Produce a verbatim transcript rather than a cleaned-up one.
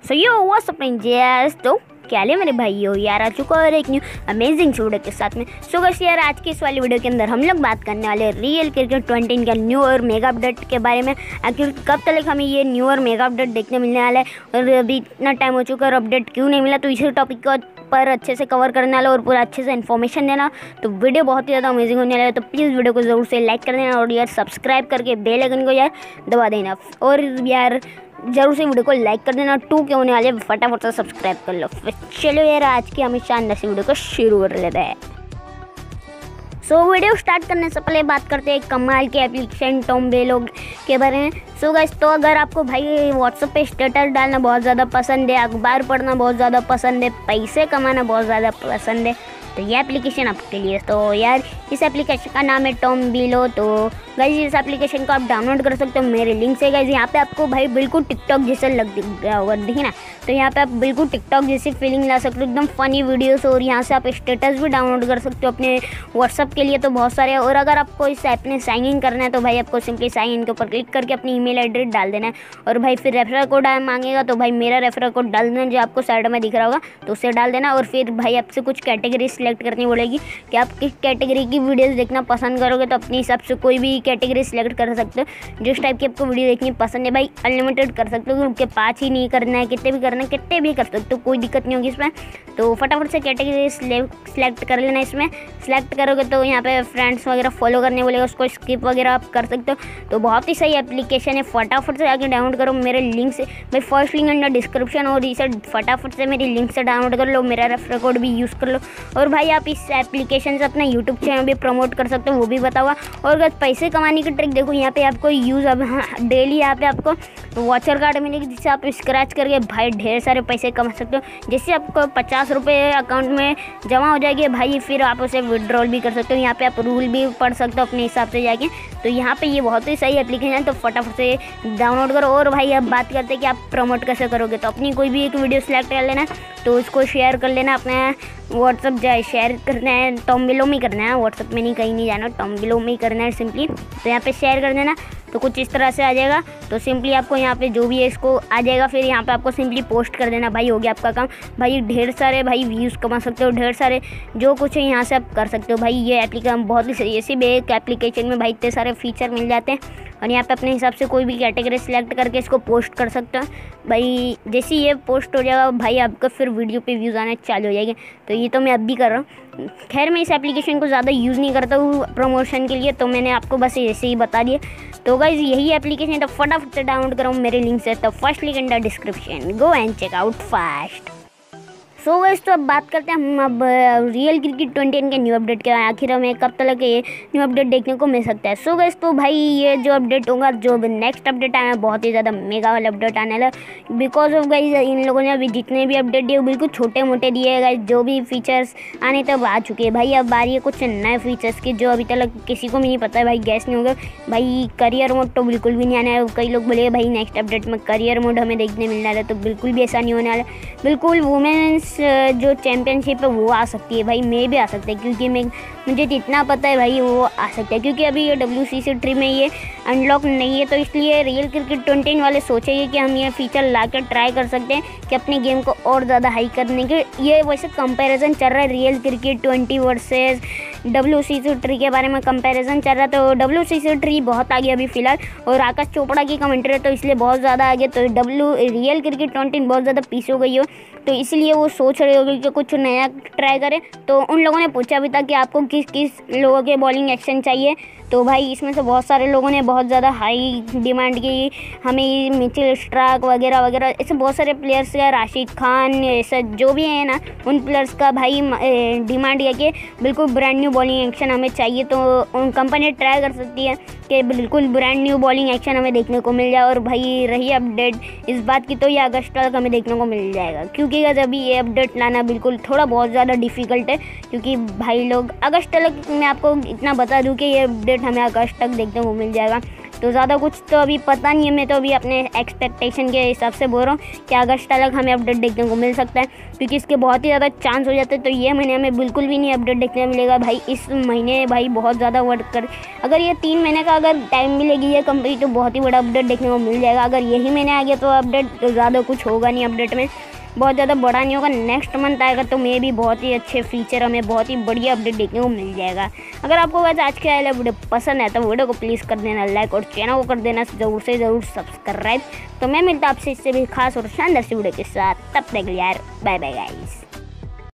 सो yo what's up friends, तो क्या ले मेरे भाइयों, यार आ चुका है एक न्यू अमेजिंग वीडियो के साथ में। सो गाइस यार, आज की इस वाली वीडियो के अंदर हम लोग बात करने वाले रियल क्रिकेट ट्वेंटी का न्यू और मेगा अपडेट के बारे में। आखिर कब तक हमें ये न्यू और मेगा अपडेट देखने मिलने वाला है और अभी इतना टाइम हो चुका है और अपडेट क्यों नहीं मिला, तो इसी टॉपिक को पर अच्छे से कवर करने वाला और पूरा अच्छे से इन्फॉर्मेशन देना। तो वीडियो बहुत ही ज़्यादा अमेजिंग होने वाला है, तो प्लीज़ वीडियो को ज़रूर से लाइक कर देना और यार सब्सक्राइब करके बेल आइकन को यार दबा देना और यार जरूर से वीडियो को लाइक कर देना। टू के होने वाले फटाफट से सब्सक्राइब कर लो। फिर चलो यार, आज की हमें शानदार सी वीडियो को शुरू कर लेते हैं। सो so, वीडियो स्टार्ट करने से पहले बात करते हैं कमाल के एप्लीकेशन टॉम्बेलो के बारे में। सो so, गाइस, तो अगर आपको भाई व्हाट्सएप पे स्टेटस डालना बहुत ज़्यादा पसंद है, अखबार पढ़ना बहुत ज़्यादा पसंद है, पैसे कमाना बहुत ज़्यादा पसंद है, तो ये एप्लीकेशन आपके लिए। तो यार इस एप्लीकेशन का नाम है टॉम्बेलो। तो गाइस इस एप्लीकेशन को आप डाउनलोड कर सकते हो मेरे लिंक से। गाइस यहाँ पे आपको भाई बिल्कुल टिकटॉक जैसा लग गया होगा, देखिए ना, तो यहाँ पे आप बिल्कुल टिकटॉक जैसी फीलिंग ला सकते हो, एकदम फनी वीडियोस। और यहाँ से आप स्टेटस भी डाउनलोड कर सकते हो अपने व्हाट्सअप के लिए, तो बहुत सारे। और अगर आपको इस ऐप में साइन इन करना है तो भाई आपको सिंपली साइन इन के ऊपर क्लिक करके अपनी ईमेल एड्रेस डाल देना है और भाई फिर रेफरल कोड मांगेगा, तो भाई मेरा रेफरल कोड डाल देना जो आपको साइड में दिख रहा होगा, तो उसे डाल देना। और फिर भाई आपसे कुछ कैटेगरी सिलेक्ट करनी पड़ेगी कि आप किस कैटेगरी की वीडियोस देखना पसंद करोगे, तो अपने हिसाब से कोई भी कैटेगरी सिलेक्ट कर सकते हो। जिस टाइप की आपको वीडियो देखनी पसंद है भाई अनलिमिटेड कर सकते हो, क्योंकि पाँच ही नहीं करना है, कितने भी करना है कितने भी कर सकते हो, कोई दिक्कत नहीं होगी इसमें। तो फटाफट से कैटेगरी सिलेक्ट कर लेना। इसमें सिलेक्ट करोगे तो यहाँ पे फ्रेंड्स वगैरह फॉलो करने बोलेगा, उसको स्किप वगैरह आप कर सकते हो। तो बहुत ही सही एप्लीकेशन है, फटाफट से आके डाउनलोड करो मेरे लिंक से। भाई फर्स्ट लिंक अंडर डिस्क्रिप्शन, और इसे फटाफट से मेरी लिंक से डाउनलोड कर लो, मेरा रेफरल कोड भी यूज़ कर लो। और भाई आप इस एप्लीकेशन से अपना यूट्यूब चैनल भी प्रमोट कर सकते हो, वो भी बताऊँगा। और अगर पैसे कमाने की ट्रिक देखो, यहाँ पे आपको यूज़ अब डेली यहाँ पे आपको वॉचर कार्ड मिलेगी, जिससे आप स्क्रैच करके भाई ढेर सारे पैसे कमा सकते हो। जैसे आपको पचास रुपये अकाउंट में जमा हो जाएगी भाई, फिर आप उसे विड्रॉल भी कर सकते हो। यहाँ पे आप रूल भी पढ़ सकते हो अपने हिसाब से जाके। तो यहाँ पे ये बहुत ही सही एप्लीकेशन है, तो फटाफट से डाउनलोड करो। और भाई अब बात करते हैं कि आप प्रमोट कैसे करोगे, तो अपनी कोई भी एक वीडियो सेलेक्ट कर लेना, तो उसको शेयर कर लेना अपने व्हाट्सअप जाए शेयर करना है, टॉम्बेलो में करना है, व्हाट्सअप में नहीं कहीं नहीं जाना, टॉम्बेलो में ही करना है सिंपली। तो यहाँ पे शेयर कर देना, तो कुछ इस तरह से आ जाएगा। तो सिंपली आपको यहाँ पे जो भी है इसको आ जाएगा, फिर यहाँ पे आपको सिंपली पोस्ट कर देना, भाई हो गया आपका काम। भाई ढेर सारे भाई व्यूज़ कमा सकते हो, ढेर सारे जो कुछ है यहाँ से आप कर सकते हो। भाई ये एप्लीकेशन बहुत ही सही है, इसी भी एक एप्लीकेशन में भाई इतने सारे फीचर मिल जाते हैं। और यहाँ पे अपने हिसाब से कोई भी कैटेगरी सिलेक्ट करके इसको पोस्ट कर सकते हो। भाई जैसे ये पोस्ट हो जाएगा भाई आपका फिर वीडियो पे व्यूज़ आने चालू हो जाएंगे। तो ये तो मैं अब भी कर रहा हूँ। खैर मैं इस एप्लीकेशन को ज़्यादा यूज़ नहीं करता हूँ प्रमोशन के लिए, तो मैंने आपको बस ऐसे ही बता दिया। तो गाइस यही एप्लीकेशन है, तो फटाफट से डाउनलोड करो मेरे लिंक से। तो first link in the description, go and check out fast. So so guys, तो अब बात करते हैं हम अब रियल क्रिकेट ट्वेंटी के न्यू अपडेट के। आखिर हमें कब तक ये न्यू अपडेट देखने को मिल सकता है। सो so गाइस, तो भाई ये जो अपडेट होगा, जो नेक्स्ट अपडेट आना है, बहुत ही ज़्यादा मेगा वाला अपडेट आने वाला है। बिकॉज ऑफ गाइस इन लोगों ने अभी जितने भी अपडेट दिए बिल्कुल छोटे मोटे दिए हैं। गाइस जो भी फीचर्स आने तब आ चुके हैं भाई। अब आ रही है कुछ नए फीचर्स की जो अभी तक किसी को भी नहीं पता है भाई, गैस नहीं होगा भाई। करियर मोड तो बिल्कुल भी नहीं आना है। कई लोग बोले भाई नेक्स्ट अपडेट में करियर मोड हमें देखने मिलने वाला है, तो बिल्कुल भी ऐसा नहीं होने वाला। बिल्कुल वुमेन्स जो चैम्पियनशिप है वो आ सकती है भाई, मैं भी आ सकता है, क्योंकि मैं मुझे जितना पता है भाई वो आ सकता है, क्योंकि अभी ये डब्ल्यू सी सी ट्री में ये अनलॉक नहीं है। तो इसलिए रियल क्रिकेट ट्वेंटी वाले सोचेंगे कि हम ये फीचर ला कर ट्राई कर सकते हैं कि अपने गेम को और ज़्यादा हाई करने के। ये वैसे कंपैरिजन चल रहा है real cricket twenty versus W C C three के बारे में कंपैरिजन चल रहा है। तो डब्ल्यू सी सी ट्री बहुत आगे अभी फिलहाल, और आकाश चोपड़ा की कमेंट्री है तो इसलिए बहुत ज़्यादा आगे। तो डब्ल्यू रियल क्रिकेट ट्वेंटी बहुत ज़्यादा पीछे हो गई हो, तो इसलिए वो सोच रहे होंगे कि कुछ नया ट्राई करें। तो उन लोगों ने पूछा भी था कि आपको किस किस लोगों के बॉलिंग एक्शन चाहिए, तो भाई इसमें से बहुत सारे लोगों ने बहुत ज़्यादा हाई डिमांड की, हमें मिचेल स्टार्क वगैरह वगैरह ऐसे बहुत सारे प्लेयर्स का, राशिद खान ऐसा जो भी है ना, उन प्लेयर्स का भाई डिमांड किया कि बिल्कुल ब्रांड न्यू बॉलिंग एक्शन हमें चाहिए। तो उन कंपनी ट्राई कर सकती है कि बिल्कुल ब्रांड न्यू बॉलिंग एक्शन हमें देखने को मिल जाए। और भाई रही अपडेट इस बात की, तो ये अगस्त तक हमें देखने को मिल जाएगा, क्योंकि अभी ये अपडेट लाना बिल्कुल थोड़ा बहुत ज़्यादा डिफ़िकल्ट है। क्योंकि भाई लोग अगस्त तक, मैं आपको इतना बता दूं कि ये अपडेट हमें अगस्त तक देखने को मिल जाएगा, तो ज़्यादा कुछ तो अभी पता नहीं है, मैं तो अभी अपने एक्सपेक्टेशन के हिसाब से बोल रहा हूँ कि अगस्त तक हमें अपडेट देखने को मिल सकता है, क्योंकि इसके बहुत ही ज़्यादा चांस हो जाते हैं। तो ये महीने हमें बिल्कुल भी नहीं अपडेट देखने को मिलेगा भाई। इस महीने भाई बहुत ज़्यादा वर्क कर, अगर ये तीन महीने का अगर टाइम मिलेगी ये कंप्लीट, तो बहुत ही बड़ा अपडेट देखने को मिल जाएगा। अगर यही महीने आ गया तो अपडेट तो ज़्यादा कुछ होगा नहीं, अपडेट में बहुत ज़्यादा बड़ा नहीं होगा। नेक्स्ट मंथ आएगा तो मे भी बहुत ही अच्छे फीचर, हमें बहुत ही बढ़िया अपडेट देखने को मिल जाएगा। अगर आपको वैसे आज के वाला वीडियो पसंद है तो वीडियो को प्लीज़ कर देना लाइक और चैनल को कर देना ज़रूर से ज़रूर सब्सक्राइब। तो मैं मिलता आपसे इससे भी खास और शानदार वीडियो के साथ, तब तक यार बाय बाय गाइस।